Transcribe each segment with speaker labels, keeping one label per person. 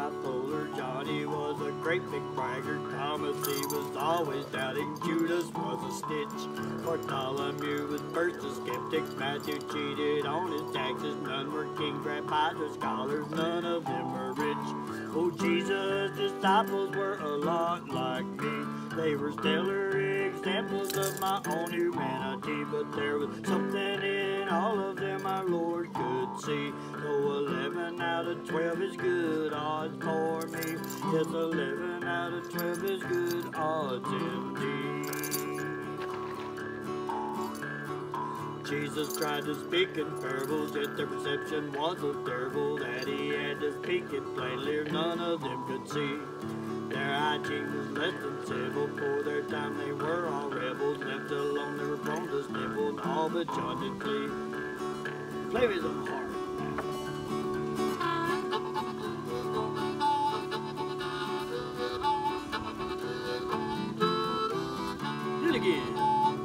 Speaker 1: bipolar. Johnny was a great big braggart. Thomas, he was always doubting. Judas was a stitch. Bartholomew was first a skeptic. Matthew cheated on his taxes. None were kings, rabbis, or scholars. None of them were rich. Oh, Jesus' disciples were a lot like me. They were stellar examples of my own humanity, but there was something in all of them our Lord could see. So 11 out of 12 is good odds for me. Yes, 11 out of 12 is good odds indeed. Jesus tried to speak in parables, yet their perception was so terrible that he had to speak it plainly, or none of them could see. Their hygiene was less than civil. For their time they were all rebels. Left alone they were prone to snivel. And all but John did flee. Play me some harp. Do it again.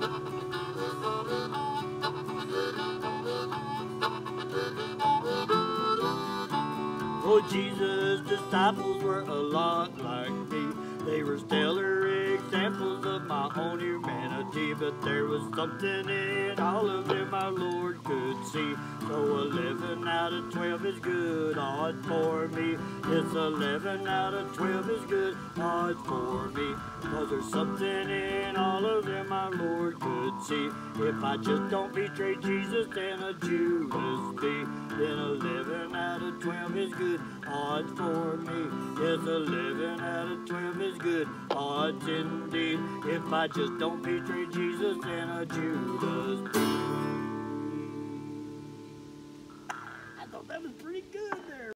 Speaker 1: Oh, Jesus' disciples were a lot like me. They were stellar examples of my own humanity, but there was something in all of them our Lord could see. So 11 out of 12 is good odds for me. Yes, 11 out of 12 is good odds for me. Cause there's something in all of them our Lord could see. If I just don't betray Jesus, then a Judas be. Then 11 out of 12 is good odds for me. Yes, 11 out of 12 is good odds indeed. If I just don't betray Jesus, then a Judas be. I thought that was pretty good there.